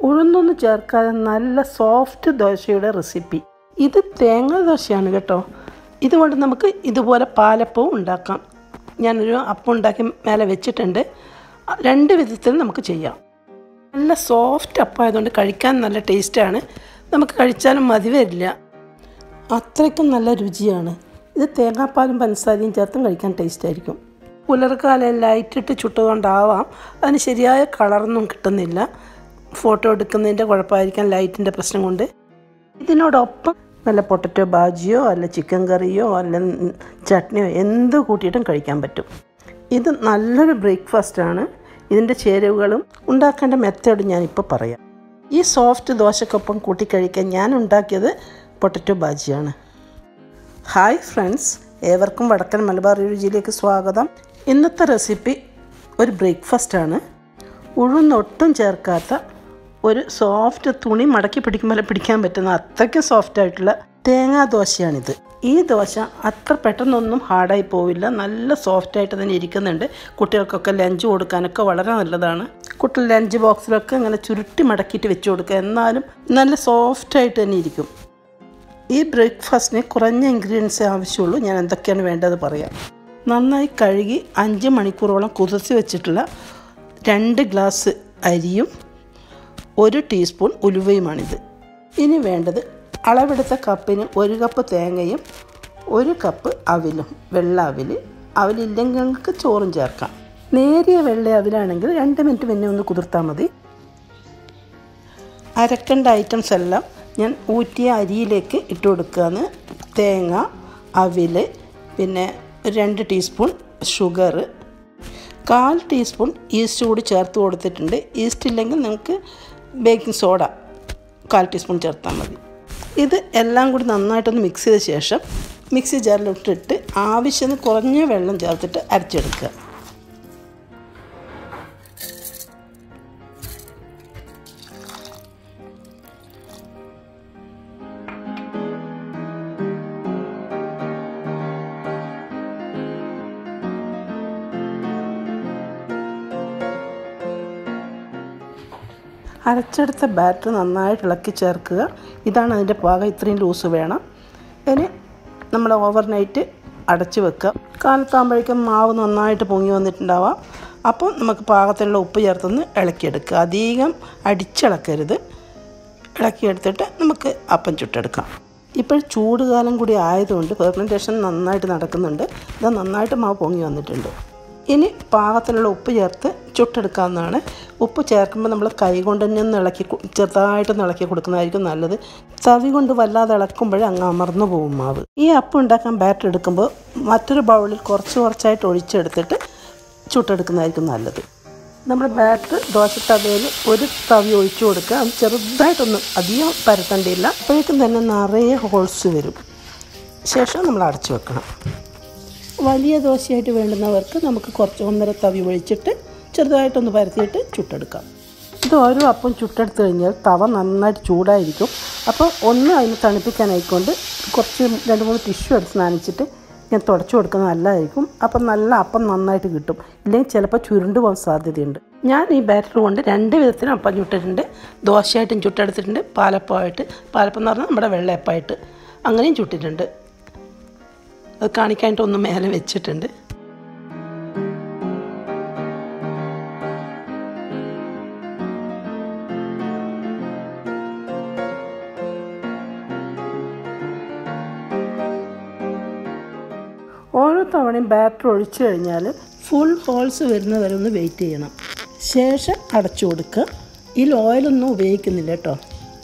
ഉഴുന്നൊന്നും ചേർക്കാതെ നല്ല സോഫ്റ്റ് ദോശയുടെ റെസിപ്പി. ഇത് തേങ്ങ ദോശയാണ് കേട്ടോ. ഇതുകൊണ്ട് നമുക്ക് ഇതുപോലെ പാലപ്പവും ഉണ്ടാക്കാം. ഞാനൊരു അപ്പം ഉണ്ടാക്കി മേലെ വെച്ചിട്ടുണ്ട്. 2 വിധത്തിൽ നമുക്ക് ചെയ്യാം. നല്ല സോഫ്റ്റ് അപ്പം ആയതുകൊണ്ട് കഴിക്കാൻ നല്ല ടേസ്റ്റാണ്. നമുക്ക് കഴിച്ചാലും മതി വരില്ല, അത്രയ്ക്കും നല്ല രുചിയാണ്. ഇത് തേങ്ങാപ്പാലും പഞ്ചസാരയും ചേർത്തും കഴിക്കാൻ ടേസ്റ്റായിരിക്കും. പുലർക്കാലം ലൈറ്റിട്ട് ചുട്ടുകൊണ്ടാവാം അതിന് ശരിയായ കളറൊന്നും കിട്ടുന്നില്ല. ഫോട്ടോ എടുക്കുന്നതിൻ്റെ കുഴപ്പമായിരിക്കാം, ലൈറ്റിൻ്റെ പ്രശ്നം കൊണ്ട്. ഇതിനോടൊപ്പം നല്ല പൊട്ടറ്റോ ബാജിയോ അല്ല ചിക്കൻ കറിയോ അല്ല ചട്നിയോ എന്ത് കൂട്ടിയിട്ടും കഴിക്കാൻ പറ്റും. ഇത് നല്ലൊരു ബ്രേക്ക്ഫാസ്റ്റാണ്. ഇതിൻ്റെ ചേരുവകളും ഉണ്ടാക്കേണ്ട മെത്തേഡ് ഞാനിപ്പോൾ പറയാം. ഈ സോഫ്റ്റ് ദോശക്കൊപ്പം കൂട്ടിക്കഴിക്കാൻ ഞാൻ ഉണ്ടാക്കിയത് പൊട്ടറ്റോ ബാജിയാണ്. ഹായ് ഫ്രണ്ട്സ്, ഏവർക്കും വടക്കൻ മലബാർ രുചിയിലേക്ക് സ്വാഗതം. ഇന്നത്തെ റെസിപ്പി ഒരു ബ്രേക്ക്ഫാസ്റ്റാണ്. ഉഴുന്നൊട്ടും ചേർക്കാത്ത ഒരു സോഫ്റ്റ് തുണി മടക്കി പിടിക്കുമ്പോൾ പിടിക്കാൻ പറ്റുന്ന അത്രയ്ക്ക് സോഫ്റ്റായിട്ടുള്ള തേങ്ങാ ദോശയാണിത്. ഈ ദോശ അത്ര പെട്ടെന്നൊന്നും ഹാർഡായി പോവില്ല, നല്ല സോഫ്റ്റായിട്ട് തന്നെ ഇരിക്കുന്നുണ്ട്. കുട്ടികൾക്കൊക്കെ ലഞ്ച് കൊടുക്കാനൊക്കെ വളരെ നല്ലതാണ്. കുട്ടികൾ ലഞ്ച് ബോക്സിലൊക്കെ ഇങ്ങനെ ചുരുട്ടി മടക്കിയിട്ട് വെച്ച് കൊടുക്കുക, എന്നാലും നല്ല സോഫ്റ്റായിട്ട് തന്നെ ഇരിക്കും. ഈ ബ്രേക്ക്ഫാസ്റ്റിന് കുറഞ്ഞ ഇൻഗ്രീഡിയൻസേ ആവശ്യമുള്ളൂ. ഞാൻ എന്തൊക്കെയാണ് വേണ്ടത് പറയാം. നന്നായി കഴുകി 5 മണിക്കൂറോളം കുതിർച്ച് വെച്ചിട്ടുള്ള 2 ഗ്ലാസ് അരിയും 1 ടീസ്പൂൺ ഉലുവയുമാണിത്. ഇനി വേണ്ടത് അളവെടുത്ത കപ്പിന് 1 കപ്പ് തേങ്ങയും 1 കപ്പ് അവിലും, വെള്ള അവില്. അവിലില്ലെങ്കിൽ നിങ്ങൾക്ക് ചോറും ചേർക്കാം. നേരിയ വെള്ള അവിലാണെങ്കിൽ 2 മിനിറ്റ് മുന്നേ ഒന്ന് കുതിർത്താൽ മതി. അരക്കേണ്ട ഐറ്റംസ് എല്ലാം ഞാൻ ഊറ്റിയ അരിയിലേക്ക് ഇട്ട് കൊടുക്കുകയാണ്. തേങ്ങ, അവിൽ, പിന്നെ 2 ടീസ്പൂൺ ഷുഗർ, 1/4 ടീസ്പൂൺ ഈസ്റ്റ് കൂടി ചേർത്ത് കൊടുത്തിട്ടുണ്ട്. ഈസ്റ്റ് ഇല്ലെങ്കിൽ നിങ്ങൾക്ക് ബേക്കിംഗ് സോഡ 1/4 ടീസ്പൂൺ ചേർത്താൽ മതി. ഇത് എല്ലാം കൂടി നന്നായിട്ടൊന്ന് മിക്സ് ചെയ്ത ശേഷം മിക്സി ജാറിലിട്ടിട്ട് ആവശ്യത്തിന് കുറഞ്ഞ വെള്ളം ചേർത്തിട്ട് അരച്ചെടുക്കുക. അരച്ചെടുത്ത ബാറ്റർ നന്നായിട്ട് ഇളക്കി ചേർക്കുക. ഇതാണ് അതിൻ്റെ പാകം. ഇത്രയും ലൂസ് വേണം. ഇനി നമ്മൾ ഓവർനൈറ്റ് അടച്ച് വെക്കുക. കാലത്താകുമ്പോഴേക്കും മാവ് നന്നായിട്ട് പൊങ്ങി വന്നിട്ടുണ്ടാവാം. അപ്പോൾ നമുക്ക് പാകത്തിനുള്ള ഉപ്പ് ചേർത്തൊന്ന് ഇളക്കിയെടുക്കുക. അധികം അടിച്ചിളക്കരുത്. ഇളക്കിയെടുത്തിട്ട് നമുക്ക് അപ്പം ചുട്ടെടുക്കാം. ഇപ്പോൾ ചൂടുകാലം കൂടി ആയതുകൊണ്ട് ഫെർമെൻറ്റേഷൻ നന്നായിട്ട് നടക്കുന്നുണ്ട്. ഇത് നന്നായിട്ട് മാവ് പൊങ്ങി വന്നിട്ടുണ്ട്. ഇനി പാകത്തിനുള്ള ഉപ്പ് ചേർത്ത് ചുട്ടെടുക്കാവുന്നതാണ്. ഉപ്പ് ചേർക്കുമ്പോൾ നമ്മൾ കൈ കൊണ്ട് തന്നെ ചെറുതായിട്ടൊന്ന് ഇളക്കി കൊടുക്കുന്നതായിരിക്കും നല്ലത്. തവി കൊണ്ട് വല്ലാതെ ഇളക്കുമ്പോഴേ അങ്ങ് അമർന്നു പോകും മാവ്. ഈ അപ്പം ഉണ്ടാക്കാൻ ബാറ്റർ എടുക്കുമ്പോൾ മറ്റൊരു ബൗളിൽ കുറച്ചായിട്ട് ഒഴിച്ചെടുത്തിട്ട് ചുട്ടെടുക്കുന്നതായിരിക്കും നല്ലത്. നമ്മൾ ബാറ്റർ ദോശത്തവയിൽ 1 തവി ഒഴിച്ചു കൊടുക്കുക. അത് ചെറുതായിട്ടൊന്നും അധികം പരത്തേണ്ടിയില്ല. അപ്പോഴേക്കും തന്നെ നിറയെ ഹോൾസ് വരും. ശേഷം നമ്മൾ അടച്ചു വെക്കണം. വലിയ ദോശയായിട്ട് വേണ്ടുന്നവർക്ക് നമുക്ക് 1.5 തവി ഒഴിച്ചിട്ട് ചെറുതായിട്ടൊന്ന് പരത്തിയിട്ട് ചുട്ടെടുക്കാം. ഇത് ഓരോ അപ്പം ചുട്ടെടുത്ത് കഴിഞ്ഞാൽ തവ നന്നായിട്ട് ചൂടായിരിക്കും. അപ്പോൾ അതിന് തണുപ്പിക്കാനായിക്കൊണ്ട് കുറച്ച് 2-3 ടിഷ്യൂ എടുത്ത് നനച്ചിട്ട് ഞാൻ തുടച്ചു കൊടുക്കുന്നത് നല്ലതായിരിക്കും. അപ്പം നല്ല അപ്പം നന്നായിട്ട് കിട്ടും. ഇല്ലെങ്കിൽ ചിലപ്പോൾ ചുരുണ്ട് പോകാൻ സാധ്യതയുണ്ട്. ഞാൻ ഈ ബാറ്റർ കൊണ്ട് 2 വിധത്തിലും അപ്പം ചുട്ടിട്ടുണ്ട്. ദോശയായിട്ടും ചുട്ടെടുത്തിട്ടുണ്ട്, പാലപ്പമായിട്ട്. പാലപ്പം എന്ന് പറഞ്ഞാൽ നമ്മുടെ വെള്ളയപ്പമായിട്ട് അങ്ങനെയും ചുട്ടിട്ടുണ്ട്. അത് കാണിക്കാനായിട്ട് ഒന്ന് മേലെ വെച്ചിട്ടുണ്ട്. ഓരോ തവണയും ബാറ്റർ ഒഴിച്ചു കഴിഞ്ഞാൽ ഫുൾ ഹോൾസ് വരുന്നത് വരെ ഒന്ന് വെയിറ്റ് ചെയ്യണം. ശേഷം അടച്ചു കൊടുക്കുക. ഇതിൽ ഓയിലൊന്നും ഉപയോഗിക്കുന്നില്ല കേട്ടോ.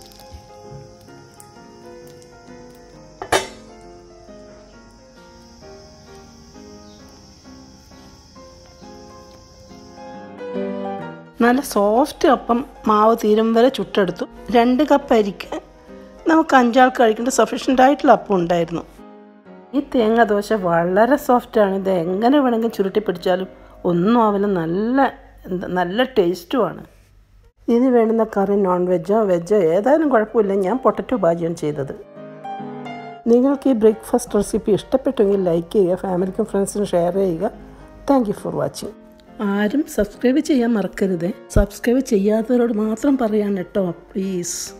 നല്ല സോഫ്റ്റ് അപ്പം മാവ് തീരും വരെ ചുട്ടെടുത്തു. 2 കപ്പ് അരിക്ക് നമുക്ക് 5 ആൾക്ക് കഴിക്കേണ്ട സഫീഷ്യൻ്റ് ആയിട്ടുള്ള അപ്പം ഉണ്ടായിരുന്നു. ഈ തേങ്ങ ദോശ വളരെ സോഫ്റ്റാണ്. ഇത് എങ്ങനെ വേണമെങ്കിലും ചുരുട്ടി പിടിച്ചാലും ഒന്നും ആവില്ല. നല്ല ടേസ്റ്റുമാണ്. ഇതിന് വേണ്ടുന്ന കറി നോൺ വെജോ വെജോ ഏതായാലും കുഴപ്പമില്ല. ഞാൻ പൊട്ടറ്റോ ബാജിയാണ് ചെയ്തത്. നിങ്ങൾക്ക് ഈ ബ്രേക്ക്ഫാസ്റ്റ് റെസിപ്പി ഇഷ്ടപ്പെട്ടെങ്കിൽ ലൈക്ക് ചെയ്യുക, ഫാമിലിക്കും ഫ്രണ്ട്സിനും ഷെയർ ചെയ്യുക. Thank you for watching. ആരും സബ്സ്ക്രൈബ് ചെയ്യാൻ മറക്കരുത്. സബ്സ്ക്രൈബ് ചെയ്യാത്തവരോട് മാത്രം പറയാണ് കേട്ടോ, പ്ലീസ്.